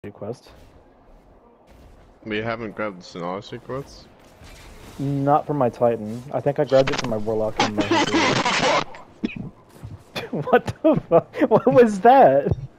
quest. We haven't grabbed the Synology quest? Not from my Titan. I think I grabbed it from my Warlock and my Hunter. What the fuck? What was that?